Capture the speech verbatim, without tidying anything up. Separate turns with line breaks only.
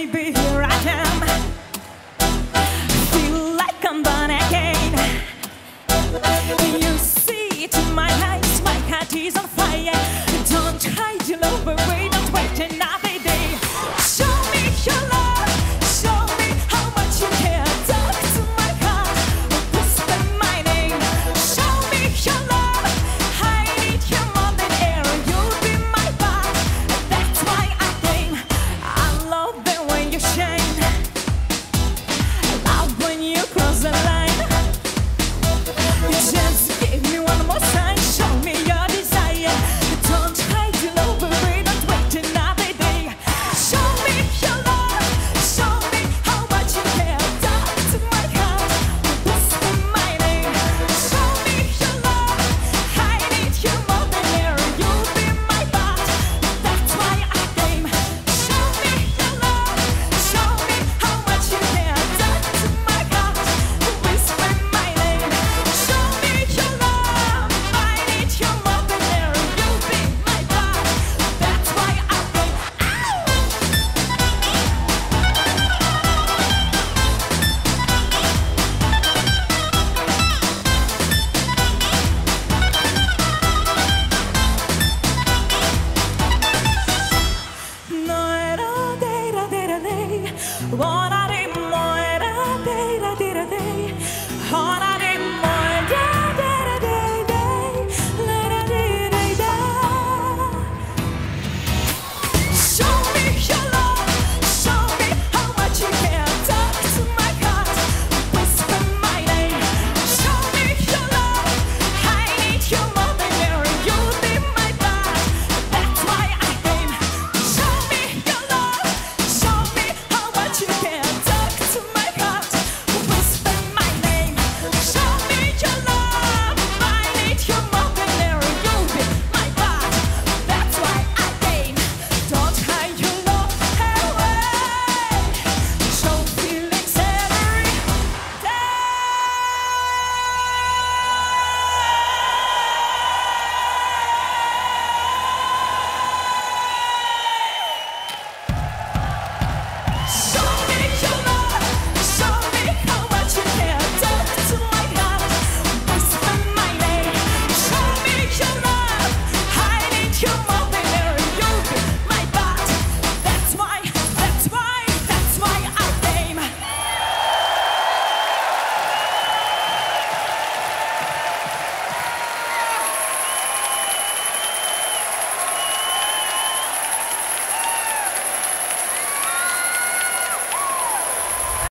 baby, here I am. Feel like I'm born again. You see it in my eyes, my heart is on fire. Don't hide your love away, don't wait another day. Show me your love, show me how much you care. Talk to my heart, whisper my name. Show me your love, I need you more than air. You'll be my part, that's why I came. I love the way you shine, love when you cross the line. Just give me one more sign, show me your desire. Don't hide your love away, don't wait another day. Show me your love, show me how much you care. Talk to my heart, whisper my name. Show me your love, I need you more than air. You'll be my part, that's why I came. Show me your love, show me how much you care. Talk to my heart, whisper my name. Show me your love, I need you more than air. You'll be my part, that's why I came. No era de, era de, era de. What I